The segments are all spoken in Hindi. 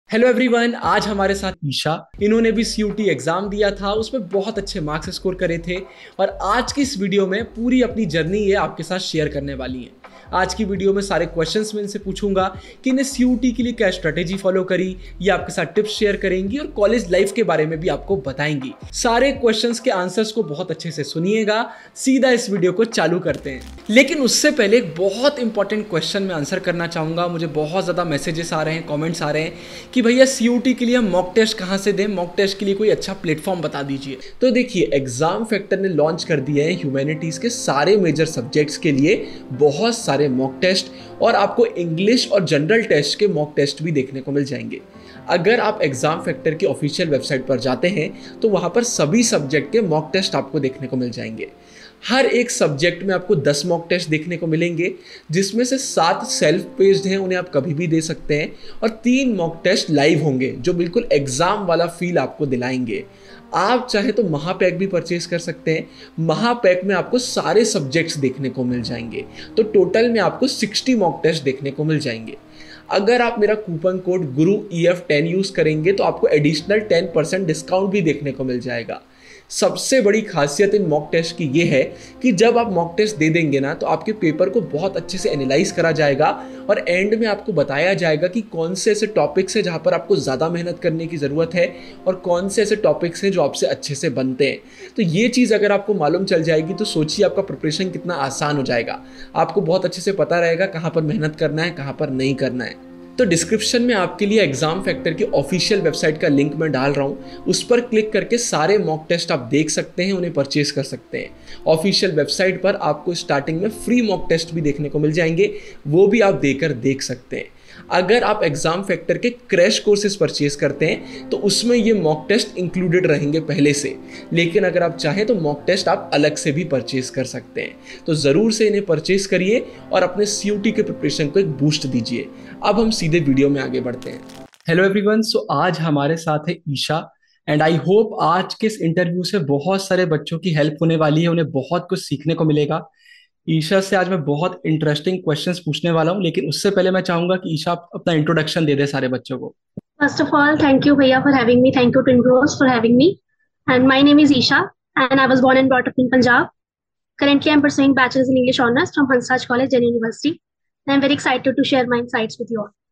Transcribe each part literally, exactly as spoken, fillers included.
हेलो एवरीवन, आज हमारे साथ ईशा। इन्होंने भी सीयूटी एग्जाम दिया था, उसमें बहुत अच्छे मार्क्स स्कोर करे थे और आज की इस वीडियो में पूरी अपनी जर्नी ये आपके साथ शेयर करने वाली हैं। आज की वीडियो में सारे क्वेश्चंस मैं इनसे पूछूंगा कि इन्हें सीयूटी के लिए क्या स्ट्रेटेजी फॉलो करी, ये आपके साथ टिप्स शेयर करेंगी और कॉलेज लाइफ के बारे में भी आपको बताएंगी। सारे क्वेश्चंस के आंसर्स को बहुत अच्छे से सुनिएगा। सीधा इस वीडियो को चालू करते हैं, लेकिन उससे पहले एक बहुत इंपॉर्टेंट क्वेश्चन में आंसर करना चाहूंगा। मुझे बहुत ज़्यादा मैसेजेस आ रहे हैं, कॉमेंट्स आ रहे हैं कि भैया सीयूटी के लिए हम मॉक टेस्ट कहाँ से दें, मॉक टेस्ट के लिए कोई अच्छा प्लेटफॉर्म बता दीजिए। तो देखिए, एग्जाम फैक्टर ने लॉन्च कर दिया है ह्यूमैनिटीज के सारे मेजर सब्जेक्ट्स के लिए बहुत सारे मॉक टेस्ट, और आपको इंग्लिश और जनरल टेस्ट के मॉक टेस्ट भी देखने को मिल जाएंगे। अगर आप एग्जाम फैक्टर की ऑफिशियल वेबसाइट पर जाते हैं तो वहां पर सभी सब्जेक्ट के मॉक टेस्ट आपको देखने को मिल जाएंगे। हर एक सब्जेक्ट में आपको दस मॉक टेस्ट देखने को मिलेंगे, जिसमें से सात सेल्फ पेस्ड हैं, उन्हें आप कभी भी दे सकते हैं, और तीन मॉक टेस्ट लाइव होंगे जो बिल्कुल एग्जाम वाला फील आपको दिलाएंगे। आप चाहे तो महापैक भी परचेज कर सकते हैं। महापैक में आपको सारे सब्जेक्ट्स देखने को मिल जाएंगे, तो टोटल में आपको साठ मॉक टेस्ट देखने को मिल जाएंगे। अगर आप मेरा कूपन कोड गुरु ई एफ टेन यूज करेंगे तो आपको एडिशनल टेन परसेंट डिस्काउंट भी देखने को मिल जाएगा। सबसे बड़ी खासियत इन मॉक टेस्ट की ये है कि जब आप मॉक टेस्ट दे देंगे ना, तो आपके पेपर को बहुत अच्छे से एनालाइज करा जाएगा और एंड में आपको बताया जाएगा कि कौन से ऐसे टॉपिक्स हैं जहाँ पर आपको ज़्यादा मेहनत करने की ज़रूरत है और कौन से ऐसे टॉपिक्स हैं जो आपसे अच्छे से बनते हैं। तो ये चीज़ अगर आपको मालूम चल जाएगी तो सोचिए आपका प्रिपरेशन कितना आसान हो जाएगा। आपको बहुत अच्छे से पता रहेगा कहाँ पर मेहनत करना है, कहाँ पर नहीं करना है। तो डिस्क्रिप्शन में आपके लिए एग्जाम फैक्टर की ऑफिशियल वेबसाइट का लिंक मैं डाल रहा हूँ, उस पर क्लिक करके सारे मॉक टेस्ट आप देख सकते हैं, उन्हें परचेज कर सकते हैं। ऑफिशियल वेबसाइट पर आपको स्टार्टिंग में फ्री मॉक टेस्ट भी देखने को मिल जाएंगे, वो भी आप देकर देख सकते हैं। अगर आप एग्जाम फैक्टर के क्रैश कोर्सेज परचेज करते हैं तो उसमें ये मॉक टेस्ट इंक्लूडेड रहेंगे पहले से, लेकिन अगर आप चाहें तो मॉक टेस्ट आप अलग से भी परचेज कर सकते हैं। तो ज़रूर से इन्हें परचेज करिए और अपने सीयूटी के प्रिपरेशन को एक बूस्ट दीजिए। अब हम सीधे वीडियो में आगे बढ़ते हैं। हेलो एवरीवन, सो आज हमारे साथ है ईशा एंड आई होप आज के इस इंटरव्यू से बहुत सारे बच्चों की हेल्प होने वाली है, उन्हें बहुत कुछ सीखने को मिलेगा। ईशा से आज मैं बहुत इंटरेस्टिंग क्वेश्चंस पूछने वाला हूं, लेकिन उससे पहले मैं चाहूंगा कि ईशा अपना इंट्रोडक्शन दे दे सारे बच्चों को। First of all, thank you, Bhaiya, for having me. Thank you, Twin Bros, for having me. And my name is Isha, and I was born and brought up in Punjab. Currently, I'm pursuing Bachelor's in English Honours from Hansraj College, Delhi University. And I'm very excited to share my insights with you all.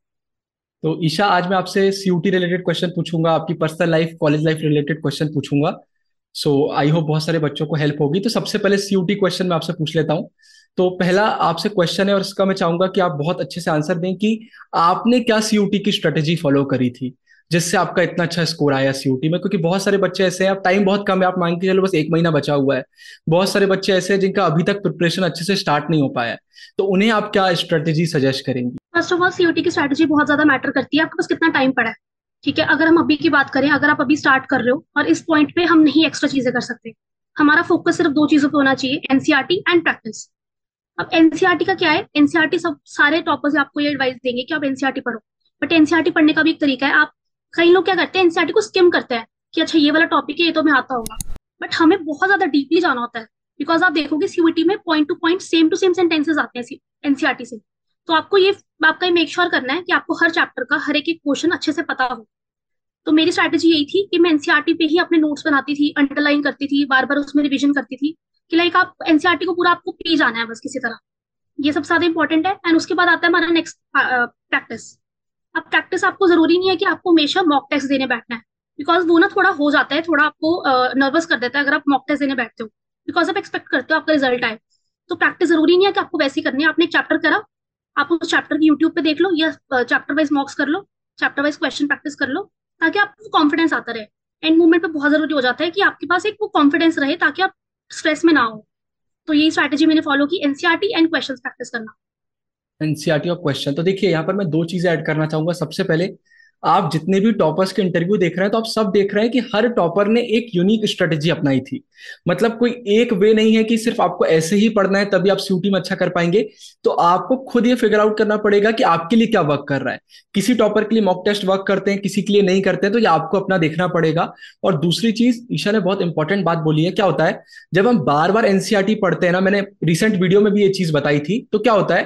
तो ईशा, आज मैं आपसे सीयूटी रिलेटेड क्वेश्चन पूछूंगा, आपकी personal life, college life related question पूछूंगा। सो आई होप बहुत सारे बच्चों को हेल्प होगी। तो सबसे पहले सीयूटी क्वेश्चन मैं आपसे पूछ लेता हूँ। तो पहला आपसे क्वेश्चन है और इसका मैं चाहूंगा कि आप बहुत अच्छे से आंसर दें कि आपने क्या सीयूटी की स्ट्रेटेजी फॉलो करी थी जिससे आपका इतना अच्छा स्कोर आया सीयूटी में। क्योंकि बहुत सारे बच्चे ऐसे हैं, अब टाइम बहुत कम है, आप मान के चलो बस एक महीना बचा हुआ है। बहुत सारे बच्चे ऐसे हैं जिनका अभी तक प्रिपरेशन अच्छे से स्टार्ट नहीं हो पाया है, तो उन्हें आप क्या स्ट्रेटेजी सजेस्ट करेंगी? फर्स्ट ऑफ ऑल, सीयूटी की स्ट्रैटेजी बहुत ज्यादा मैटर करती है, आपके पास कितना टाइम पड़ा है। ठीक है, अगर हम अभी की बात करें, अगर आप अभी स्टार्ट कर रहे हो और इस पॉइंट पे हम नहीं एक्स्ट्रा चीजें कर सकते, हमारा फोकस सिर्फ दो चीजों पे होना चाहिए, एनसीईआरटी एंड प्रैक्टिस। अब एनसीईआरटी का क्या है, एनसीईआरटी सब सारे टॉपर्स आपको ये एडवाइस देंगे कि आप एनसीईआरटी पढ़ो, बट एनसीईआरटी पढ़ने का भी एक तरीका है। आप कई लोग क्या करते हैं, एनसीईआरटी को स्किम करते हैं कि अच्छा ये वाला टॉपिक है, ये तो मैं आता होगा, बट हमें बहुत ज्यादा डीपली जाना होता है। बिकॉज आप देखोगे सीयूटी में point to point same to same sentences आते हैं एनसीईआरटी से। तो आपको ये आपका ये मेक श्योर करना है कि आपको हर चैप्टर का हर एक एक क्वेश्चन अच्छे से पता हो। तो मेरी स्ट्रैटेजी यही थी कि मैं एनसीईआरटी पे ही अपने नोट्स बनाती थी, अंडरलाइन करती थी, बार बार उसमें रिवीजन करती थी कि लाइक आप एनसीईआरटी को पूरा आपको पी जाना है बस किसी तरह। ये सबसे ज्यादा इंपॉर्टेंट है। एंड उसके बाद आता है हमारा नेक्स्ट प्रैक्टिस। अब प्रैक्टिस आपको जरूरी नहीं है कि आपको हमेशा मॉक टेस्ट देने बैठना है, बिकॉज वो ना थोड़ा हो जाता है, थोड़ा आपको नर्वस कर देता है अगर आप मॉक टेस्ट देने बैठते हो, बिकॉज आप एक्सपेक्ट करते हो आपका रिजल्ट आए। तो प्रैक्टिस जरूरी नहीं है कि आपको वैसे ही करनी है। आपने एक चैप्टर करा, आप उस चैप्टर की यूट्यूब पे देख लो या चैप्टर वाइज मॉक्स कर लो, चैप्टर वाइज क्वेश्चन प्रैक्टिस कर लो, ताकि आपको कॉन्फिडेंस आता रहे। एंड मूवमेंट पे बहुत जरूरी हो जाता है कि आपके पास एक वो कॉन्फिडेंस रहे ताकि आप स्ट्रेस में ना हो। तो यही स्ट्रैटेजी मैंने फॉलो की, एनसीईआरटी एंड क्वेश्चन प्रैक्टिस करना। एनसीईआरटी और क्वेश्चन, तो देखिए यहाँ पर मैं दो चीजें ऐड करना चाहूंगा। सबसे पहले, आप जितने भी टॉपर्स के इंटरव्यू देख रहे हैं तो आप सब देख रहे हैं कि हर टॉपर ने एक यूनिक स्ट्रेटेजी अपनाई थी। मतलब कोई एक वे नहीं है कि सिर्फ आपको ऐसे ही पढ़ना है तभी आप सीयूटी में अच्छा कर पाएंगे। तो आपको खुद ये फिगर आउट करना पड़ेगा कि आपके लिए क्या वर्क कर रहा है। किसी टॉपर के लिए मॉक टेस्ट वर्क करते हैं, किसी के लिए नहीं करते हैं, तो ये आपको अपना देखना पड़ेगा। और दूसरी चीज, ईशा ने बहुत इंपॉर्टेंट बात बोली है। क्या होता है जब हम बार बार एनसीईआरटी पढ़ते हैं ना, मैंने रिसेंट वीडियो में भी ये चीज बताई थी, तो क्या होता है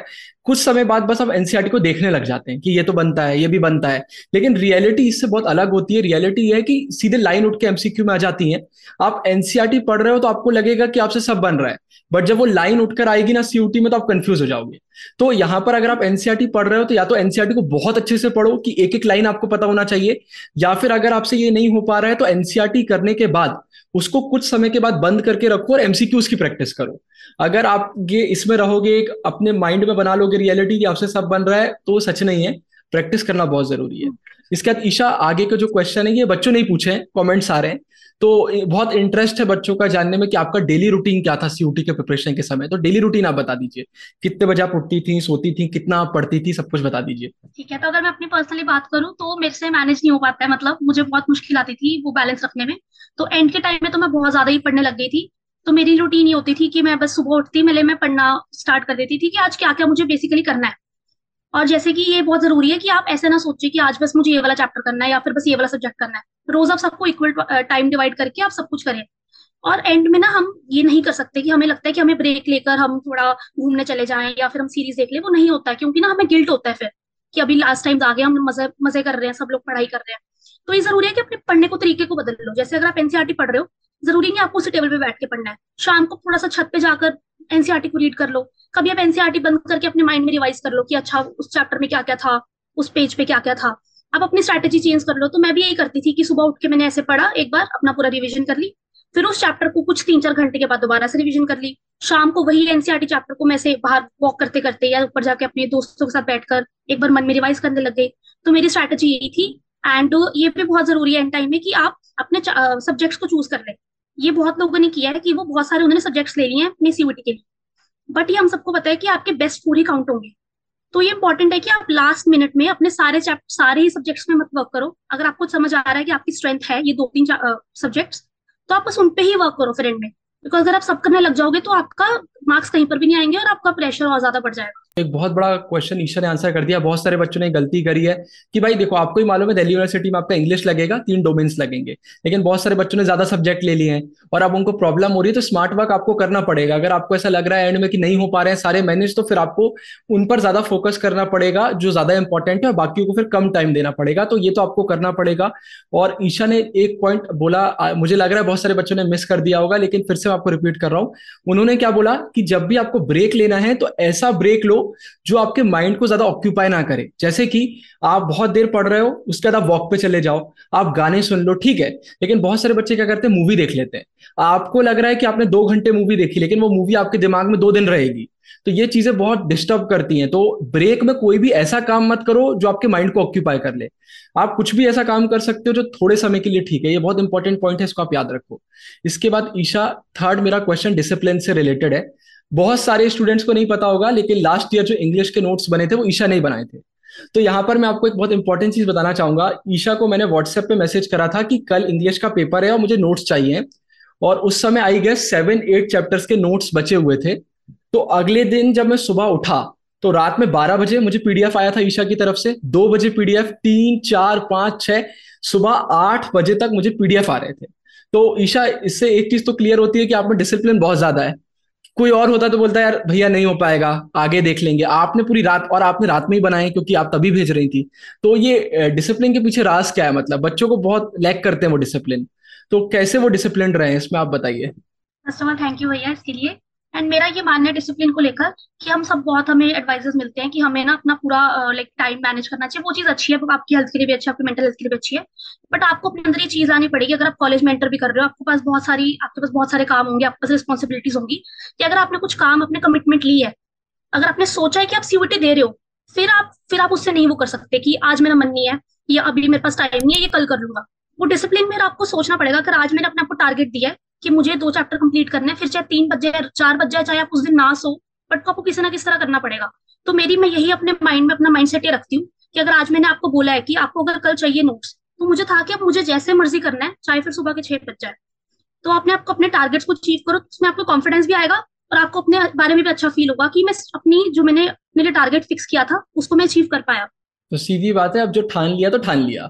कुछ समय बाद बस आप एनसीईआरटी को देखने लग जाते हैं कि ये तो बनता है, ये भी बनता है। लेकिन रियलिटी इससे बहुत अलग होती है। रियलिटी ये है कि सीधे लाइन उठ के एमसीक्यू में आ जाती है। आप एनसीईआरटी पढ़ रहे हो तो आपको लगेगा कि आपसे सब बन रहा है, बट जब वो लाइन उठकर आएगी ना सीयूटी में, तो आप कंफ्यूज हो जाओगे। तो यहां पर अगर आप एनसीईआरटी पढ़ रहे हो तो या तो एनसीईआरटी को बहुत अच्छे से पढ़ो कि एक एक लाइन आपको पता होना चाहिए, या फिर अगर आपसे ये नहीं हो पा रहा है तो एनसीईआरटी करने के बाद उसको कुछ समय के बाद बंद करके रखो और एमसीक्यूज की प्रैक्टिस करो। अगर आप ये इसमें रहोगे, एक अपने माइंड में बना लोगे रियलिटी कि आपसे सब बन रहा है, तो सच नहीं है। प्रैक्टिस करना बहुत जरूरी है। इसके बाद ईशा, आगे का जो क्वेश्चन है ये बच्चों ने ही पूछे हैं, कमेंट्स आ रहे हैं। तो बहुत इंटरेस्ट है बच्चों का जानने में कि आपका डेली रूटीन क्या था सीयूटी के प्रिपरेशन के समय। तो डेली रूटीन आप बता दीजिए, कितने बजे आप उठती थी, सोती थी, कितना आप पढ़ती थी, सब कुछ बता दीजिए। ठीक है, तो अगर मैं अपनी पर्सनली बात करूँ तो मेरे से मैनेज नहीं हो पाता है, मतलब मुझे बहुत मुश्किल आती थी वो बैलेंस रखने में। तो एंड के टाइम में तो मैं बहुत ज्यादा ही पढ़ने लग गई थी। तो मेरी रूटीन ये होती थी कि मैं बस सुबह उठती मिले मैं पढ़ना स्टार्ट कर देती थी कि आज क्या क्या मुझे बेसिकली करना है। और जैसे कि ये बहुत जरूरी है कि आप ऐसे ना सोचिए कि आज बस मुझे ये वाला चैप्टर करना है या फिर बस ये वाला सब्जेक्ट करना है। रोज आप सबको इक्वल टाइम डिवाइड करके आप सब कुछ करें। और एंड में ना हम ये नहीं कर सकते कि हमें लगता है कि हमें ब्रेक लेकर हम थोड़ा घूमने चले जाएं या फिर हम सीरीज देख लें। वो नहीं होता है, क्योंकि ना हमें गिल्ट होता है फिर कि अभी लास्ट टाइम आ गए, हम मजे मजे कर रहे हैं, सब लोग पढ़ाई कर रहे हैं। तो ये जरूरी है कि अपने पढ़ने को तरीके को बदल लो। जैसे अगर आप एनसीईआरटी पढ़ रहे हो, जरूरी नहीं आपको उसी टेबल पे बैठ के पढ़ना है। शाम को थोड़ा सा छत पे जाकर एनसीईआरटी को रीड कर लो। कभी आप एनसीईआरटी बंद करके अपने माइंड में रिवाइज कर लो कि अच्छा उस चैप्टर में क्या क्या था, उस पेज पे क्या क्या था। आप अपनी स्ट्रैटेजी चेंज कर लो। तो मैं भी यही करती थी कि सुबह उठ के मैंने ऐसे पढ़ा, एक बार अपना पूरा रिवीजन कर ली, फिर उस चैप्टर को कुछ तीन चार घंटे के बाद दोबारा से रिवीजन कर ली। शाम को वही एनसीईआरटी चैप्टर को मैं से बाहर वॉक करते करते या ऊपर जाके अपने दोस्तों के साथ बैठकर एक बार मन में रिवाइज करने लग गई। तो मेरी स्ट्रैटेजी यही थी। एंड ये भी बहुत जरूरी है एंड टाइम में कि आप अपने सब्जेक्ट्स को चूज कर लें। ये बहुत लोगों ने किया है कि वो बहुत सारे उन्होंने सब्जेक्ट्स ले लिए हैं अपनी सीयूटी के लिए, बट ये हम सबको पता है कि आपके बेस्ट पूरी काउंट होंगे। तो ये इंपॉर्टेंट है कि आप लास्ट मिनट में अपने सारे चैप्टर सारे ही सब्जेक्ट्स में मत वर्क करो। अगर आपको समझ आ रहा है कि आपकी स्ट्रेंथ है ये दो तीन सब्जेक्ट्स, तो आप बस उन पे ही वर्क करो फिर एंड में। बिकॉज अगर आप सब करने लग जाओगे तो आपका मार्क्स कहीं पर भी नहीं आएंगे और आपका प्रेशर और ज्यादा बढ़ जाएगा। एक बहुत बड़ा क्वेश्चन ईशा ने आंसर कर दिया। बहुत सारे बच्चों ने गलती करी है कि भाई देखो, आपको ही मालूम है दिल्ली यूनिवर्सिटी में आपका इंग्लिश लगेगा, तीन डोमेन्स लगेंगे, लेकिन बहुत सारे बच्चों ने ज्यादा सब्जेक्ट ले लिए हैं और अब उनको प्रॉब्लम हो रही है। तो स्मार्ट वर्क आपको करना पड़ेगा। अगर आपको ऐसा लग रहा है एंड में कि नहीं हो पा रहे हैं सारे मैनेज, तो फिर आपको उन पर ज्यादा फोकस करना पड़ेगा जो ज्यादा इंपॉर्टेंट है, और बाकी को फिर कम टाइम देना पड़ेगा। तो ये तो आपको करना पड़ेगा। और ईशा ने एक पॉइंट बोला, मुझे लग रहा है बहुत सारे बच्चों ने मिस कर दिया होगा, लेकिन फिर से मैं आपको रिपीट कर रहा हूं। उन्होंने क्या बोला कि जब भी आपको ब्रेक लेना है तो ऐसा ब्रेक लो जो आपके माइंड को ज्यादा ऑक्यूपाई ना करे। जैसे कि आप बहुत देर पढ़ रहे हो, उसके बाद आप वॉक पे चले जाओ, आप गाने सुन लो, ठीक है। लेकिन बहुत सारे बच्चे क्या करते हैं, मूवी देख लेते हैं। आपको लग रहा है कि आपने दो घंटे मूवी देखी, लेकिन वो मूवी आपके दिमाग में दो दिन रहेगी। तो ये चीजें बहुत डिस्टर्ब करती हैं। तो ब्रेक में कोई भी ऐसा काम मत करो जो आपके माइंड को ऑक्यूपाई कर ले। आप कुछ भी ऐसा काम कर सकते हो जो थोड़े समय के लिए ठीक है। ये बहुत इंपॉर्टेंट पॉइंट है, इसको आप याद रखो। इसके बाद ईशा, थर्ड मेरा क्वेश्चन डिसिप्लिन से रिलेटेड है। बहुत सारे स्टूडेंट्स को नहीं पता होगा, लेकिन लास्ट ईयर जो इंग्लिश के नोट्स बने थे वो ईशा ने ही बनाए थे। तो यहां पर मैं आपको एक बहुत इंपॉर्टेंट चीज बताना चाहूंगा। ईशा को मैंने व्हाट्सएप पे मैसेज करा था कि कल इंग्लिश का पेपर है और मुझे नोट्स चाहिए, और उस समय I guess seven eight chapters के नोट्स बचे हुए थे। तो अगले दिन जब मैं सुबह उठा तो रात में बारह बजे मुझे पीडीएफ आया था ईशा की तरफ से, दो बजे पीडीएफ, तीन चार पांच छह, सुबह आठ बजे तक मुझे पीडीएफ आ रहे थे। तो ईशा, इससे एक चीज तो क्लियर होती है कि आप में डिसिप्लिन बहुत ज्यादा है। कोई और होता तो बोलता यार भैया नहीं हो पाएगा, आगे देख लेंगे। आपने पूरी रात, और आपने रात में ही बनाए क्योंकि आप तभी भेज रही थी। तो ये डिसिप्लिन के पीछे राज क्या है? मतलब बच्चों को बहुत लैक करते हैं वो डिसिप्लिन। तो कैसे वो डिसिप्लिन रहे, इसमें आप बताइए। First of all thank you भैया इसके लिए। एंड मेरा ये मानना है डिसिप्लिन को लेकर कि हम सब बहुत हमें एडवाइजेस मिलते हैं कि हमें ना अपना पूरा लाइक टाइम मैनेज करना चाहिए। वो चीज अच्छी है, वो आपकी हेल्थ के लिए भी अच्छी है, आपकी मेंटल हेल्थ के लिए भी अच्छी है। बट आपको अपने अंदर ये चीज आनी पड़ेगी। अगर आप कॉलेज में एंटर भी कर रहे हो, आपके पास बहुत सारी आपके पास बहुत सारे काम होंगे, आपके पास रिस्पॉन्सिबिलिटीज होंगी, कि अगर आपने कुछ काम अपने कमिटमेंट ली है, अगर आपने सोचा है कि आप सीयूटी दे रहे हो, फिर आप फिर आप उससे नहीं वो कर सकते कि आज मेरा मन नहीं है या अभी मेरे पास टाइम नहीं है, ये कल कर लूंगा। वो डिसिप्लिन में आपको सोचना पड़ेगा। अगर आज मैंने अपने आपको टारगेट दिया है कि मुझे दो चैप्टर कंप्लीट करने हैं, फिर चाहे तीन बज जाए चार बज जाए, चाहे आप उस दिन ना सो, बट आपको किसी ना किस तरह करना पड़ेगा। तो मेरी मैं यही अपने माइंड में अपना माइंड सेट ये रखती हूँ कि अगर आज मैंने आपको बोला है कि आपको अगर कल चाहिए नोट्स, तो मुझे था कि अब मुझे जैसे मर्जी करना है, चाहे फिर सुबह के छह बज जाए। तो आपने आपको अपने टारगेट्स को अचीव करो, उसमें आपको कॉन्फिडेंस भी आएगा और आपको अपने बारे में भी अच्छा फील होगा कि मैं अपनी जो मैंने मेरे टारगेट फिक्स किया था उसको मैं अचीव कर पाया। तो सीधी बात है, अब जो ठान लिया तो ठान लिया।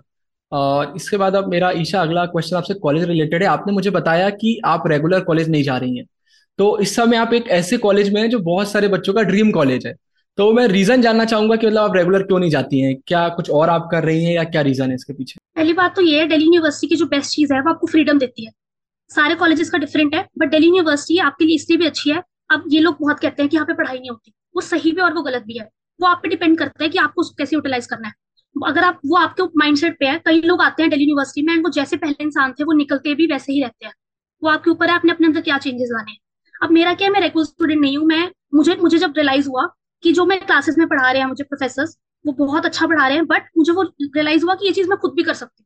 और इसके बाद अब मेरा ईशा अगला क्वेश्चन आपसे कॉलेज रिलेटेड है। आपने मुझे बताया कि आप रेगुलर कॉलेज नहीं जा रही हैं। तो इस समय आप एक ऐसे कॉलेज में हैं जो बहुत सारे बच्चों का ड्रीम कॉलेज है। तो मैं रीजन जानना चाहूंगा कि मतलब आप रेगुलर क्यों नहीं जाती हैं, क्या कुछ और आप कर रही हैं या क्या रीजन है इसके पीछे? पहली बात तो ये है, दिल्ली यूनिवर्सिटी की जो बेस्ट चीज है वो आपको फ्रीडम देती है। सारे कॉलेजेस का डिफरेंट है, बट दिल्ली यूनिवर्सिटी आपके लिए इसलिए भी अच्छी है। अब ये लोग बहुत कहते हैं कि यहाँ पे पढ़ाई नहीं होती, वो सही भी और वो गलत भी है। वो आप पे डिपेंड करता है कि आपको उसको कैसे यूटिलाइज करना है। अगर आप, वो आपके माइंडसेट पे है। कई लोग आते हैं दिल्ली यूनिवर्सिटी में, एंड वो जैसे पहले इंसान थे वो निकलते भी वैसे ही रहते हैं। वो आपके ऊपर है, आपने अपने अंदर क्या चेंजेस लाने हैं। अब मेरा क्या है, मैं रेगुलर स्टूडेंट नहीं हूँ। मैं मुझे मुझे जब रियलाइज हुआ कि जो मैं क्लासेस में पढ़ा रहे हैं मुझे प्रोफेसर, वो बहुत अच्छा पढ़ा रहे हैं, बट मुझे वो रियलाइज हुआ कि ये चीज मैं खुद भी कर सकती हूँ।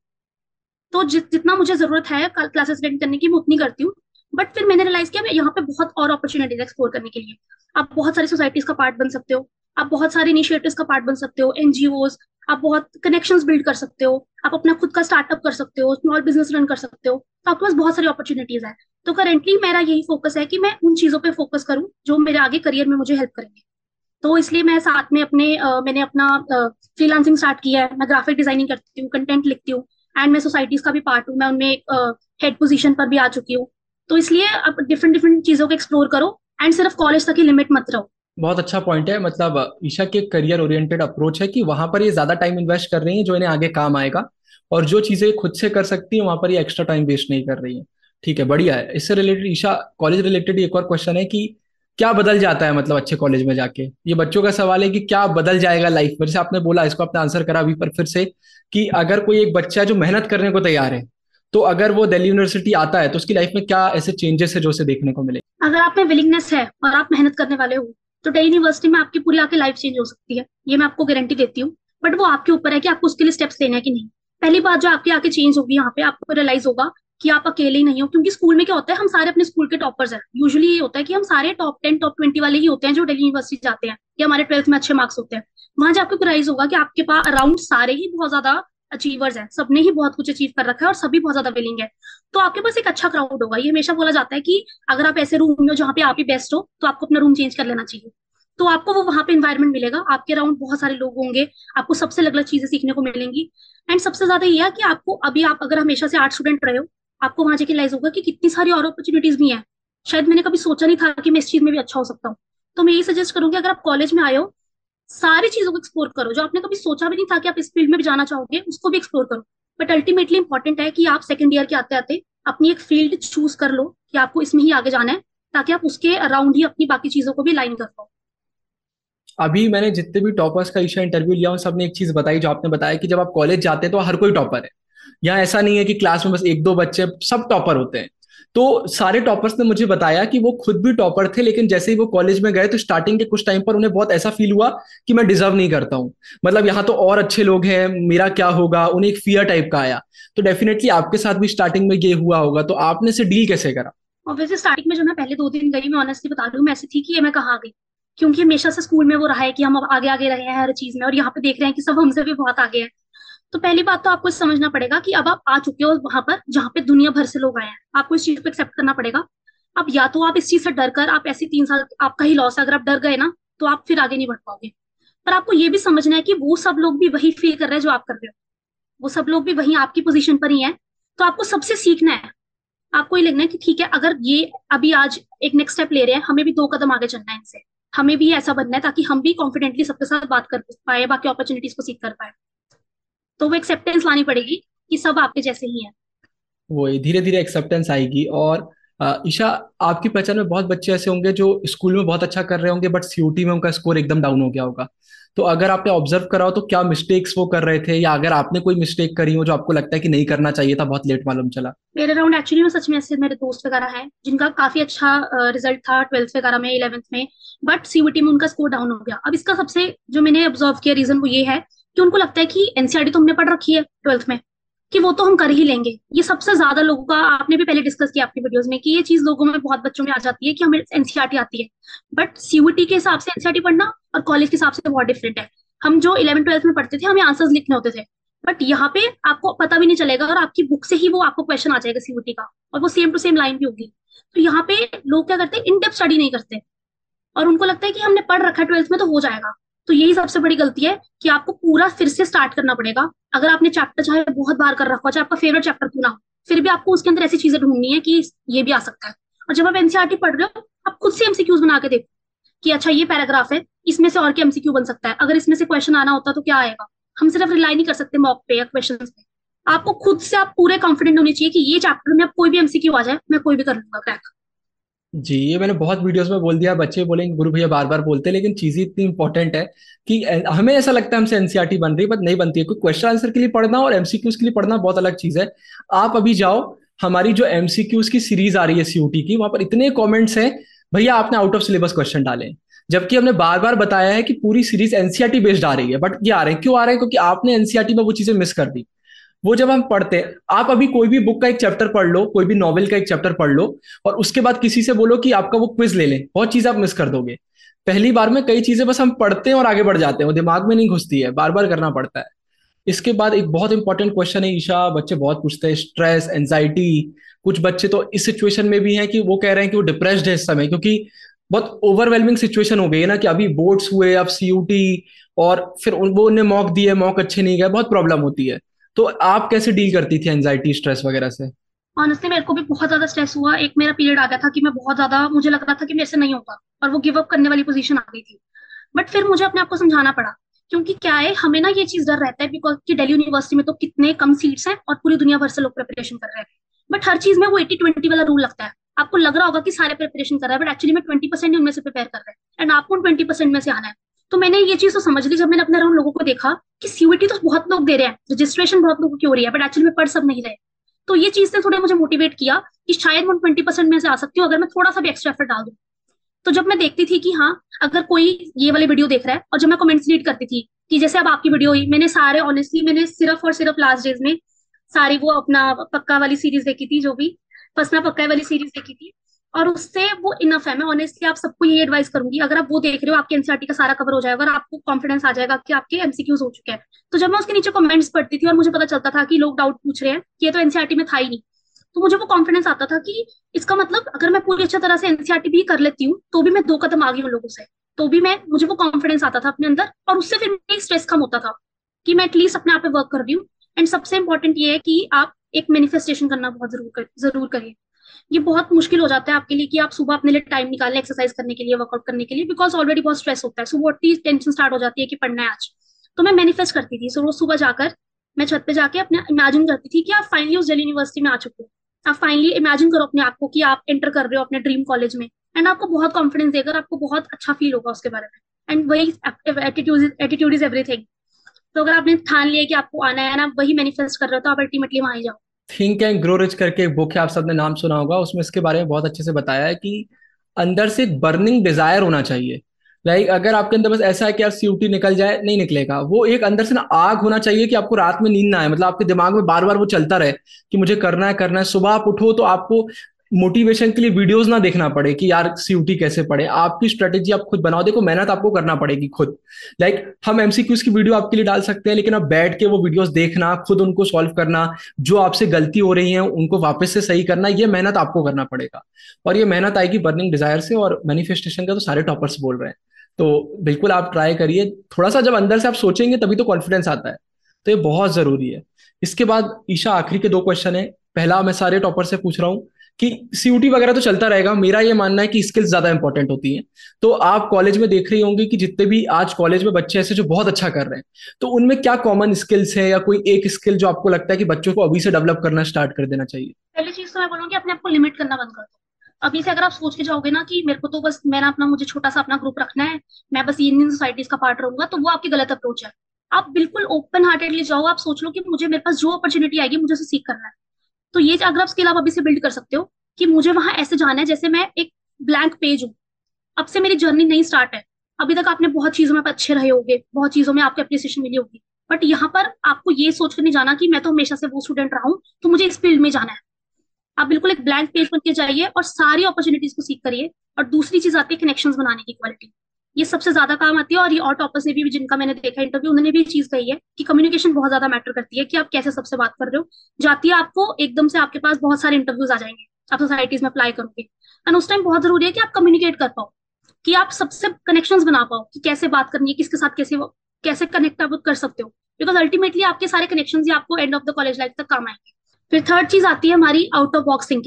तो जि, जितना मुझे जरूरत है क्लासेस अटेंड करने की मैं उतनी करती हूँ। बट फिर मैंने रियलाइज किया मैं यहाँ पे बहुत और अपॉर्चुनिटीज एक्सप्लोर करने के लिए। आप बहुत सारी सोसाइटीज का पार्ट बन सकते हो। आप बहुत सारे इनिशिएटिव्स का पार्ट बन सकते हो, एनजीओज। आप बहुत कनेक्शंस बिल्ड कर सकते हो। आप अपना खुद का स्टार्टअप कर सकते हो, स्मॉल बिजनेस रन कर सकते हो। तो आपके पास बहुत सारी अपॉर्चुनिटीज है। तो करेंटली मेरा यही फोकस है कि मैं उन चीजों पे फोकस करूँ जो मेरे आगे करियर में मुझे हेल्प करेंगे। तो इसलिए मैं साथ में अपने अ, मैंने अपना फ्रीलांसिंग स्टार्ट किया है। मैं ग्राफिक डिजाइनिंग करती हूँ, कंटेंट लिखती हूँ। एंड मैं सोसाइटीज का भी पार्ट हूँ, मैं उनमें हेड पोजीशन पर भी आ चुकी हूँ। तो इसलिए अब डिफरेंट डिफरेंट चीजों को एक्सप्लोर करो, एंड सिर्फ कॉलेज तक ही लिमिट मत रहो। बहुत अच्छा पॉइंट है। मतलब ईशा की करियर ओरिएंटेड अप्रोच है कि वहां पर ये ज्यादा टाइम इन्वेस्ट कर रही हैं जो इन्हें आगे काम आएगा, और जो चीजें खुद से कर सकती हैं वहां पर ये एक्स्ट्रा टाइम वेस्ट नहीं कर रही हैं। ठीक है, बढ़िया है। इससे रिलेटेड ईशा, कॉलेज रिलेटेड एक और क्वेश्चन है कि क्या बदल जाता है मतलब अच्छे कॉलेज में जाके? ये बच्चों का सवाल है कि क्या बदल जाएगा लाइफ में। जैसे आपने बोला, इसको आपने आंसर करा अभी, पर फिर से कि अगर कोई एक बच्चा है जो मेहनत करने को तैयार है, तो अगर वो दिल्ली यूनिवर्सिटी आता है तो उसकी लाइफ में क्या ऐसे चेंजेस है जो उसे देखने को मिले? अगर आप में विलिंगनेस है और आप मेहनत करने वाले हो, तो दिल्ली यूनिवर्सिटी में आपकी पूरी आके लाइफ चेंज हो सकती है। ये मैं आपको गारंटी देती हूँ। बट वो आपके ऊपर है कि आपको उसके लिए स्टेप्स लेने हैं कि नहीं। पहली बात जो आपकी आके चेंज होगी, यहाँ पे आपको रियलाइज होगा कि आप अकेले ही नहीं हो। क्योंकि स्कूल में क्या होता है, हम सारे अपने स्कूल के टॉपर्स हैं। यूजुअली ये होता है कि हम सारे टॉप टेन टॉप ट्वेंटी वाले ही होते हैं जो दिल्ली यूनिवर्सिटी जाते हैं, या हमारे ट्वेल्थ में अच्छे मार्क्स होते हैं। वहां जो आपको रियलाइज होगा कि आपके पास अराउंड सारे ही बहुत ज्यादा अचीवर्स हैं, सबने ही बहुत कुछ अचीव कर रखा है और सभी बहुत ज्यादा विलिंग है। तो आपके पास एक अच्छा क्राउड होगा। ये हमेशा बोला जाता है कि अगर आप ऐसे रूम में हो जहाँ पे आप ही बेस्ट हो, तो आपको अपना रूम चेंज कर लेना चाहिए। तो आपको वो वहां पे इन्वायरमेंट मिलेगा, आपके अराउंड बहुत सारे लोग होंगे, आपको सबसे अलग अलग चीजें सीखने को मिलेंगी। एंड सबसे ज्यादा ये है कि आपको अभी, आप अगर हमेशा से आर्ट स्टूडेंट रहे हो, आपको वहां जाके रियलाइज होगा कि कितनी सारी और अपॉर्चुनिटीज भी हैं। शायद मैंने कभी सोचा नहीं था कि मैं इस चीज में भी अच्छा हो सकता हूँ। तो मैं यही सजेस्ट करूंगी, अगर आप कॉलेज में आए हो, सारी चीजों को एक्सप्लोर करो। जो आपने कभी सोचा भी नहीं था कि आप इस फील्ड में भी जाना चाहोगे, उसको भी एक्सप्लोर करो। बट अल्टीमेटली इंपॉर्टेंट है कि आप सेकंड ईयर के आते आते अपनी एक फील्ड चूज कर लो कि आपको इसमें ही आगे जाना है, ताकि आप उसके अराउंड ही अपनी बाकी चीजों को भी लाइन कर पाओ। अभी मैंने जितने भी टॉपर्स का ईशा इंटरव्यू लिया उन सब ने एक चीज बताई, जो आपने बताया कि जब आप कॉलेज जाते हैं तो हर कोई टॉपर है। यहाँ ऐसा नहीं है कि क्लास में बस एक दो बच्चे, सब टॉपर होते हैं। तो सारे टॉपर्स ने मुझे बताया कि वो खुद भी टॉपर थे, लेकिन जैसे ही वो कॉलेज में गए तो स्टार्टिंग के कुछ टाइम पर उन्हें बहुत ऐसा फील हुआ कि मैं डिजर्व नहीं करता हूँ। मतलब यहाँ तो और अच्छे लोग हैं, मेरा क्या होगा, उन्हें एक फियर टाइप का आया। तो डेफिनेटली आपके साथ भी स्टार्टिंग में ये हुआ होगा, तो आपने से डील कैसे करा? ऑब्वियसली स्टार्टिंग में जो मैं पहले दो दिन गई, मैं ऑनेस्टली बता रही हूँ, मैं ऐसी थी कि ये मैं कहाँ आ गई। क्योंकि हमेशा से स्कूल में वो रहा है कि हम अब आगे आगे रहे हैं हर चीज में, और यहाँ पे देख रहे हैं कि सब हमसे भी बहुत आगे हैं। तो पहली बात तो आपको समझना पड़ेगा कि अब आप आ चुके हो वहां पर जहाँ पे दुनिया भर से लोग आए हैं। आपको इस चीज को एक्सेप्ट करना पड़ेगा। अब या तो आप इस चीज से डर कर, आप ऐसे तीन साल आपका ही लॉस है, अगर आप डर गए ना, तो आप फिर आगे नहीं बढ़ पाओगे। पर आपको ये भी समझना है कि वो सब लोग भी वही फील कर रहे हैं जो आप कर रहे हो। वो सब लोग भी वही आपकी पोजीशन पर ही हैं। तो आपको सबसे सीखना है। आपको ये लगना है कि ठीक है, अगर ये अभी आज एक नेक्स्ट स्टेप ले रहे हैं, हमें भी दो कदम आगे चलना है इनसे। हमें भी ऐसा बनना है ताकि हम भी कॉन्फिडेंटली सबके साथ बात कर पाए, बाकी अपॉर्चुनिटीज को सीख कर पाए। तो वो एक्सेप्टेंस लानी पड़ेगी कि सब आपके जैसे ही हैं। वो धीरे धीरे एक्सेप्टेंस आएगी। और अ, ईशा, आपकी पहचान में बहुत बच्चे ऐसे होंगे जो स्कूल में बहुत अच्छा कर रहे होंगे बट सीयूटी में उनका स्कोर एकदम डाउन हो गया होगा। तो अगर आपने ऑब्जर्व करा हो तो क्या मिस्टेक्स वो कर रहे थे, या अगर आपने कोई मिस्टेक करी हो जो आपको लगता है कि नहीं करना चाहिए था, बहुत लेट मालूम चला? मेरे अराउंड एक्चुअली में सच में ऐसे मेरे दोस्त वगैरह हैं जिनका काफी अच्छा रिजल्ट था ट्वेल्थ वगैरह में, इलेवेंथ में। बट सीयूटी में उनका स्कोर डाउन हो गया। अब इसका सबसे जो मैंने ऑब्जर्व किया रीजन वो ये है कि उनको लगता है कि एनसीईआरटी तो हमने पढ़ रखी है ट्वेल्थ में, कि वो तो हम कर ही लेंगे। ये सबसे ज्यादा लोगों का, आपने भी पहले डिस्कस किया अपनी वीडियोस में, कि ये चीज लोगों में, बहुत बच्चों में आ जाती है कि हमें एनसीईआरटी आती है। बट सीयूटी के हिसाब से एनसीईआरटी पढ़ना और कॉलेज के हिसाब से बहुत डिफरेंट है। हम जो इलेवन ट्वेल्थ में पढ़ते थे, हमें आंसर्स लिखने होते थे। बट यहाँ पे आपको पता भी नहीं चलेगा, और आपकी बुक से ही वो आपको क्वेश्चन आ जाएगा सीयूटी का, और वो सेम टू सेम लाइन भी होगी। तो यहाँ पे लोग क्या करते हैं, इन डेप्थ स्टडी नहीं करते, और उनको लगता है कि हमने पढ़ रखा है ट्वेल्थ में तो हो जाएगा। तो यही सबसे बड़ी गलती है कि आपको पूरा फिर से स्टार्ट करना पड़ेगा। अगर आपने चैप्टर चाहे बहुत बार कर रखा हो, चाहे आपका फेवरेट चैप्टर क्यों ना हो, फिर भी आपको उसके अंदर ऐसी चीजें ढूंढनी है कि ये भी आ सकता है। और जब आप एनसीईआरटी पढ़ रहे हो, आप खुद से एमसीक्यूज बना के देखो कि अच्छा ये पैराग्राफ है, इसमें से और क्या एमसीक्यू बन सकता है, अगर इसमें से क्वेश्चन आना होता तो क्या आएगा। हम सिर्फ रिलाई नहीं कर सकते मॉक पे या क्वेश्चन पे। आपको खुद से आप पूरे कॉन्फिडेंट होने चाहिए कि ये चैप्टर में अब कोई भी एमसीक्यू आ जाए मैं कोई भी कर लूंगा क्रैक। जी, ये मैंने बहुत वीडियोस में बोल दिया, बच्चे बोलेंगे गुरु भैया बार बार बोलते हैं, लेकिन चीज इतनी इंपॉर्टेंट है कि अ, हमें ऐसा लगता है हमसे एनसीईआरटी बन रही है, बट नहीं बनती है। कोई क्वेश्चन आंसर के लिए पढ़ना और एमसीक्यूज के लिए पढ़ना बहुत अलग चीज है। आप अभी जाओ, हमारी जो एमसीक्यूज की सीरीज आ रही है सीयूटी की, वहां पर इतने कमेंट्स हैं, भैया आपने आउट ऑफ सिलेबस क्वेश्चन डाले हैं। जबकि हमने बार बार बताया है कि पूरी सीरीज एनसीईआरटी बेस्ड आ रही है, बट ये आ रहे हैं क्यों आ रहे हैं? क्योंकि आपने एनसीईआरटी में वो चीजें मिस कर दी। वो जब हम पढ़ते हैं, आप अभी कोई भी बुक का एक चैप्टर पढ़ लो, कोई भी नॉवेल का एक चैप्टर पढ़ लो, और उसके बाद किसी से बोलो कि आपका वो क्विज ले लें, बहुत चीज आप मिस कर दोगे। पहली बार में कई चीजें बस हम पढ़ते हैं और आगे बढ़ जाते हैं, वो दिमाग में नहीं घुसती है, बार बार करना पड़ता है। इसके बाद एक बहुत इंपॉर्टेंट क्वेश्चन है ईशा, बच्चे बहुत पूछते हैं, स्ट्रेस, एंजाइटी। कुछ बच्चे तो इस सिचुएशन में भी हैं कि वो कह रहे हैं कि वो डिप्रेस्ड है इस समय, क्योंकि बहुत ओवरवेलमिंग सिचुएशन हो गई है ना, कि अभी बोर्ड्स हुए, अब सीयूटी, और फिर उन वो उन्हें मॉक दिए, मॉक अच्छे नहीं गए, बहुत प्रॉब्लम होती है। तो आप कैसे डील करती थी एंजाइटी, स्ट्रेस वगैरह से? ऑनेस्टली मेरे को भी बहुत ज्यादा स्ट्रेस हुआ। एक मेरा पीरियड आ गया था कि मैं बहुत ज्यादा, मुझे लग रहा था कि मेरे से नहीं होगा और वो गिव अप करने वाली पोजीशन आ गई थी। बट फिर मुझे अपने आप को समझाना पड़ा, क्योंकि क्या है, हमें ना ये चीज डर रहता है बिकॉज कि दिल्ली यूनिवर्सिटी में तो कितने कम सीट्स हैं और पूरी दुनिया भर से लोग प्रिपरेशन कर रहे हैं। बट हर चीज में वो एटी ट्वेंटी वाला रूल लगता है। आपको लग रहा होगा कि सारे प्रिपरेशन कर रहे हैं, बट एक्चुअली में ट्वेंटी परसेंट ही उनमें से प्रिपेयर कर रहे हैं एंड आपको ट्वेंटी परसेंट में से आना है। तो मैंने ये चीज तो समझ ली जब मैंने अपने अराउंड लोगों को देखा कि सीयूटी तो बहुत लोग दे रहे हैं, रजिस्ट्रेशन बहुत लोगों की हो रही है, बट एक्चुअली में पढ़ सब नहीं रहे। तो ये चीज से थोड़ा मुझे मोटिवेट किया कि शायद मैं ट्वेंटी परसेंट में से आ सकती हूँ अगर मैं थोड़ा सा भी एक्स्ट्रा एफर्ट डाल दूँ। तो जब मैं देखती थी कि हाँ, अगर कोई ये वाली वीडियो देख रहा है, और जब मैं कमेंट्स रीड करती थी कि जैसे अब आपकी वीडियो हुई, मैंने सारे ऑनेस्टली मैंने सिर्फ और सिर्फ लास्ट डेज में सारी वो अपना पक्का वाली सीरीज देखी थी, जो भी फसना पक्का वाली सीरीज देखी थी, और उससे वो इनफ है। मैं ऑनेस्टली आप सबको ये एडवाइस करूंगी, अगर आप वो देख रहे हो आपके एनसीईआरटी का सारा कवर हो जाएगा और आपको कॉन्फिडेंस आ जाएगा कि आपके एमसीक्यूज हो चुके हैं। तो जब मैं उसके नीचे कमेंट्स पढ़ती थी और मुझे पता चलता था कि लोग डाउट पूछ रहे हैं कि ये तो एनसीईआरटी में था ही नहीं, तो मुझे वो कॉन्फिडेंस आता था कि इसका मतलब अगर मैं पूरी अच्छी तरह से एनसीईआरटी भी कर लेती हूँ तो भी मैं दो कदम आगे हूँ लोगों से। तो भी मैं, मुझे वो कॉन्फिडेंस आता था अपने अंदर, और उससे फिर मेरी स्ट्रेस कम होता था कि मैं एटलीस्ट अपने आप पे वर्क कर रही हूँ। एंड सबसे इंपॉर्टेंट ये है कि आप एक मैनिफेस्टेशन करना बहुत जरूर कर, जरूर करिए। ये बहुत मुश्किल हो जाता है आपके लिए कि आप सुबह अपने लिए टाइम निकालें एक्सरसाइज करने के लिए, वर्कआउट करने के लिए, बिकॉज ऑलरेडी बहुत स्ट्रेस होता है, सुबह उठती टेंशन स्टार्ट हो जाती है कि पढ़ना है आज। तो मैं मैनिफेस्ट करती थी, सो रोज सुबह जाकर मैं छत पे जाके अपने इमेजिन करती थी कि आप फाइनली उस दिल्ली यूनिवर्सिटी में आ चुके हो। आप फाइनली इमेजिन करो अपने आप को कि आप एंटर कर रहे हो अपने ड्रीम कॉलेज में, एंड आपको बहुत कॉन्फिडेंस देगा और आपको बहुत अच्छा फील होगा उसके बारे में। एंड वही एटीट्यूड एटीट्यूड इज एवरीथिंग। तो अगर आपने ठान लिया कि आपको आना है ना, वही मैनिफेस्ट कर रहे हो, तो आप अल्टीमेटली वहां ही जाओ। थिंक एंड ग्रो रिच करके एक बुक है, आप सबने नाम सुना होगा, उसमें इसके बारे में बहुत अच्छे से बताया है कि अंदर से एक बर्निंग डिजायर होना चाहिए। लाइक अगर आपके अंदर बस ऐसा है कि यार सीयूटी निकल जाए, नहीं निकलेगा। वो एक अंदर से ना आग होना चाहिए कि आपको रात में नींद ना आए, मतलब आपके दिमाग में बार बार वो चलता रहे कि मुझे करना है करना है। सुबह आप उठो तो आपको मोटिवेशन के लिए वीडियोस ना देखना पड़े कि यार सीयूटी कैसे पढ़े, आपकी स्ट्रेटेजी आप खुद बनाओ। देखो, मेहनत आपको करना पड़ेगी खुद। लाइक like, हम एमसीक्यूज की वीडियो आपके लिए डाल सकते हैं, लेकिन आप बैठ के वो वीडियोस देखना, खुद उनको सॉल्व करना, जो आपसे गलती हो रही है उनको वापस से सही करना, ये मेहनत आपको करना पड़ेगा। और ये मेहनत आएगी बर्निंग डिजायर से। और मैनिफेस्टेशन का तो सारे टॉपर्स बोल रहे हैं, तो बिल्कुल आप ट्राई करिए। थोड़ा सा जब अंदर से आप सोचेंगे तभी तो कॉन्फिडेंस आता है, तो ये बहुत जरूरी है। इसके बाद ईशा, आखिरी के दो क्वेश्चन है। पहला, मैं सारे टॉपर से पूछ रहा हूँ कि सीयूटी वगैरह तो चलता रहेगा, मेरा ये मानना है कि स्किल्स ज्यादा इंपॉर्टेंट होती हैं। तो आप कॉलेज में देख रही होंगी कि जितने भी आज कॉलेज में बच्चे ऐसे जो बहुत अच्छा कर रहे हैं, तो उनमें क्या कॉमन स्किल्स है, या कोई एक स्किल जो आपको लगता है कि बच्चों को अभी से डेवलप करना स्टार्ट कर देना चाहिए? पहली चीज तो मैं बोलूंगी अपने आप को लिमिट करना बंद कर दो। अभी से अगर आप सोच के जाओगे ना कि मेरे को तो बस मेरा अपना, मुझे छोटा सा अपना ग्रुप रखना है, मैं बस ये इंडियन सोसाइटीज का पार्ट रहूंगा, तो वो आपकी गलत अप्रोच है। आप बिल्कुल ओपन हार्टेडली जाओ, आप सोच लो कि मुझे, मेरे पास जो अपॉर्चुनिटी आएगी मुझे उसे सीख करना है। तो ये अगर आप स्किल आप अभी से बिल्ड कर सकते हो कि मुझे वहां ऐसे जाना है जैसे मैं एक ब्लैंक पेज हूँ, अब से मेरी जर्नी नई स्टार्ट है। अभी तक आपने बहुत चीजों में अच्छे रहे होगे, बहुत चीजों में आपको अप्रिसिएशन मिली होगी, बट यहाँ पर आपको ये सोच कर नहीं जाना कि मैं तो हमेशा से वो स्टूडेंट रहा हूँ तो मुझे इस फील्ड में जाना है। आप बिल्कुल एक ब्लैंक पेज बन के जाइए और सारी अपॉर्चुनिटीज को सीख करिए। और दूसरी चीज आती है कनेक्शंस बनाने की क्वालिटी। ये सबसे ज्यादा काम आती है, और ये और टॉपर्स ने भी, जिनका मैंने देखा इंटरव्यू, उन्होंने भी चीज कही है कि कम्युनिकेशन बहुत ज्यादा मैटर करती है, कि आप कैसे सबसे बात कर रहे हो। जाती है आपको एकदम से आपके पास बहुत सारे इंटरव्यूज आ जाएंगे, आप सोसाइटीज में अप्लाई करोगे, एंड उस टाइम बहुत जरूरी है कि आप कम्युनिकेट कर पाओ, कि आप सबसे कनेक्शंस बना पाओ कि कैसे बात करनी है, किसके साथ कैसे कैसे कनेक्ट आप कर सकते हो। बिकॉज अल्टीमेटली आपके सारे कनेक्शंस ही आपको end of the college life तक काम आएंगे। फिर थर्ड चीज आती है हमारी आउट ऑफ बॉक्स थिंकिंग।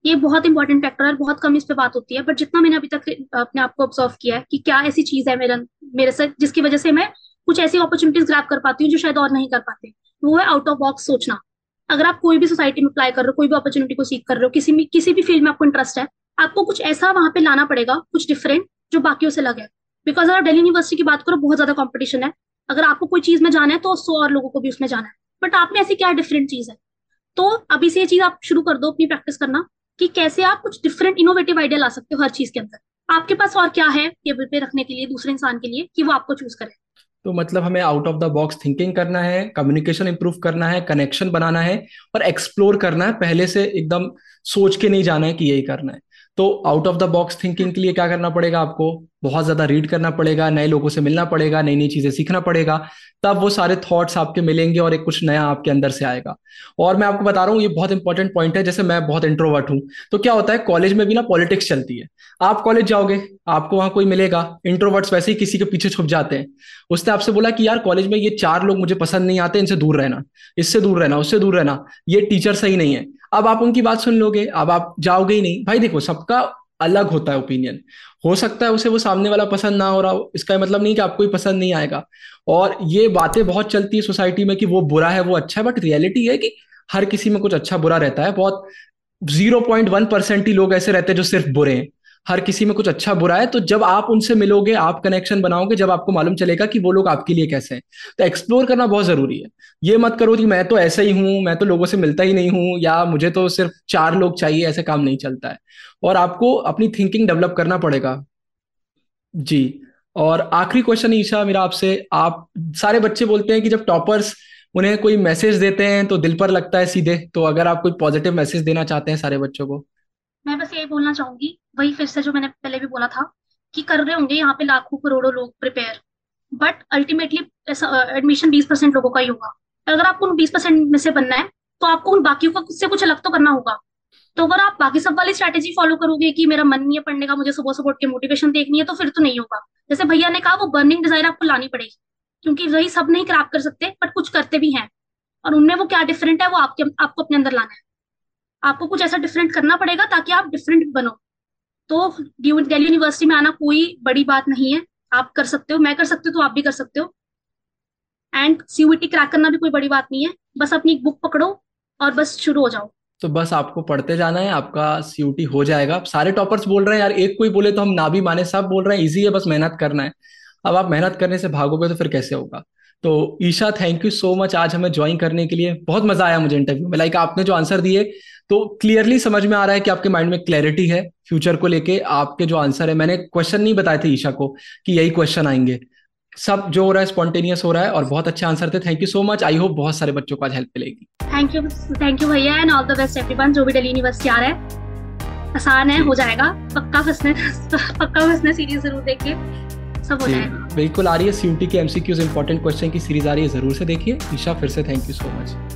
ये बहुत इंपॉर्टेंट फैक्टर है, बहुत कम इस पे बात होती है, बट जितना मैंने अभी तक अपने आप को ऑब्जर्व किया है कि क्या ऐसी चीज है मेरे मेरे साथ जिसकी वजह से मैं कुछ ऐसी अपॉर्चुनिटीज ग्रैब कर पाती हूँ जो शायद और नहीं कर पाते, वो है आउट ऑफ बॉक्स सोचना। अगर आप कोई भी सोसाइटी में अप्लाई कर रहे हो, कोई भी अपॉर्चुनिटी को सीख कर रहे हो, किसी भी किसी भी फील्ड में आपको इंटरेस्ट है, आपको कुछ ऐसा वहां पे लाना पड़ेगा, कुछ डिफरेंट, जो बाकियों से अलग है। बिकॉज अगर दिल्ली यूनिवर्सिटी की बात करो, बहुत ज्यादा कॉम्पिटिशन है। अगर आपको कोई चीज में जाना है तो सौ और लोगों को भी उसमें जाना है, बट आप में ऐसी क्या डिफरेंट चीज है? तो अभी से ये चीज आप शुरू कर दो अपनी प्रैक्टिस करना, कि कैसे आप कुछ डिफरेंट इनोवेटिव आइडिया ला सकते हो हर चीज के अंदर। आपके पास और क्या है टेबल पे रखने के लिए दूसरे इंसान के लिए कि वो आपको चूज करे। तो मतलब हमें out of the box thinking करना है, कम्युनिकेशन इंप्रूव करना है, कनेक्शन बनाना है और एक्सप्लोर करना है, पहले से एकदम सोच के नहीं जाना है कि यही करना है। तो out of the box thinking के लिए क्या करना पड़ेगा? आपको बहुत ज्यादा रीड करना पड़ेगा, नए लोगों से मिलना पड़ेगा, नई नई चीजें सीखना पड़ेगा, तब वो सारे थॉट्स आपके मिलेंगे और एक कुछ नया आपके अंदर से आएगा। और मैं आपको बता रहा हूँ, ये बहुत इंपॉर्टेंट पॉइंट है। जैसे मैं बहुत इंट्रोवर्ट हूँ, तो क्या होता है कॉलेज में भी ना पॉलिटिक्स चलती है। आप कॉलेज जाओगे, आपको वहां कोई मिलेगा, इंट्रोवर्ट्स वैसे ही किसी के पीछे छुप जाते हैं। उसने आपसे बोला कि यार कॉलेज में ये चार लोग मुझे पसंद नहीं आते, इनसे दूर रहना, इससे दूर रहना, उससे दूर रहना, ये टीचर सही नहीं है। अब आप उनकी बात सुन लोगे? अब आप जाओगे ही नहीं। भाई देखो, सबका अलग होता है ओपिनियन। हो सकता है उसे वो सामने वाला पसंद ना हो रहा हो, इसका मतलब नहीं कि आपको ही पसंद नहीं आएगा। और ये बातें बहुत चलती है सोसाइटी में कि वो बुरा है, वो अच्छा है, बट रियलिटी है कि हर किसी में कुछ अच्छा बुरा रहता है। बहुत जीरो पॉइंट वन परसेंट ही लोग ऐसे रहते हैं जो सिर्फ बुरे हैं। हर किसी में कुछ अच्छा बुरा है। तो जब आप उनसे मिलोगे, आप कनेक्शन बनाओगे, जब आपको मालूम चलेगा कि वो लोग आपके लिए कैसे हैं। तो एक्सप्लोर करना बहुत जरूरी है। ये मत करो कि मैं तो ऐसा ही हूं, मैं तो लोगों से मिलता ही नहीं हूं, या मुझे तो सिर्फ चार लोग चाहिए, ऐसे काम नहीं चलता है। और आपको अपनी थिंकिंग डेवलप करना पड़ेगा। जी। और आखिरी क्वेश्चन ईशा मेरा आपसे, आप सारे बच्चे बोलते हैं कि जब टॉपर्स उन्हें कोई मैसेज देते हैं तो दिल पर लगता है सीधे। तो अगर आप कोई पॉजिटिव मैसेज देना चाहते हैं सारे बच्चों को। मैं बस यही बोलना चाहूंगी, वही फिर से जो मैंने पहले भी बोला था, कि कर रहे होंगे यहाँ पे लाखों करोड़ों लोग प्रिपेयर, बट अल्टीमेटली एडमिशन बीस परसेंट लोगों का ही होगा। अगर आपको उन बीस परसेंट में से बनना है, तो आपको उन बाकियों का से कुछ अलग तो करना होगा। तो अगर आप बाकी सब वाली स्ट्रैटेजी फॉलो करोगे कि मेरा मन नहीं है पढ़ने का, मुझे सुबह सुबह उठ के मोटिवेशन देखनी है, तो फिर तो नहीं होगा। जैसे भैया ने कहा, वो बर्निंग डिजायर आपको लानी पड़ेगी, क्योंकि वही सब नहीं क्रैक कर सकते, बट कुछ करते भी हैं। और उनमें वो क्या डिफरेंट है, वो आपके आपको अपने अंदर लाना है। आपको कुछ ऐसा डिफरेंट करना पड़ेगा ताकि आप डिफरेंट बनो। तो दिल्ली यूनिवर्सिटी में आना कोई बड़ी बात नहीं है। आप कर सकते हो, मैं कर सकती हूँ, तो आप भी कर सकते हो। एंड सीयूईटी क्रैक करना भी कोई बड़ी बात नहीं है। बस अपनी एक बुक पकड़ो और बस शुरू हो जाओ। तो बस आपको पढ़ते जाना है, आपका सीयूटी हो जाएगा। सारे टॉपर्स बोल रहे हैं यार, एक कोई बोले तो हम ना भी माने, सब बोल रहे हैं इजी है, बस मेहनत करना है। अब आप मेहनत करने से भागोगे तो फिर कैसे होगा? तो Isha, thank you so much आज हमें ज्वाइन करने के लिए। बहुत मजा आया मुझे इंटरव्यू में। लाइक आपने जो आंसर दिए, तो क्लियरली समझ में आ रहा है कि आपके माइंड में क्लैरिटी है फ्यूचर को लेके। आपके जो आंसर है, मैंने क्वेश्चन नहीं बताए थे ईशा को कि यही क्वेश्चन आएंगे। सब जो हो रहा है स्पॉन्टेनियस हो रहा है, और बहुत अच्छे आंसर थे। Thank you so much. I hope बहुत सारे बच्चों को आज हेल्प मिलेगी। Thank you. थैंक यू भैया, and all the best everyone. जो भी दिल्ली यूनिवर्सिटी आ रहा है, आसान है, हो जाएगा। पक्का फंसने पक्का फंसने सीरीज जरूर देखिए, सब हो जी जाएगा। बिल्कुल आ रही है सीयूटी के एमसीक्यूज इंपॉर्टेंट क्वेश्चन की सीरीज आ रही है, जरूर से देखिए। ईशा, फिर से थैंक यू सो मच।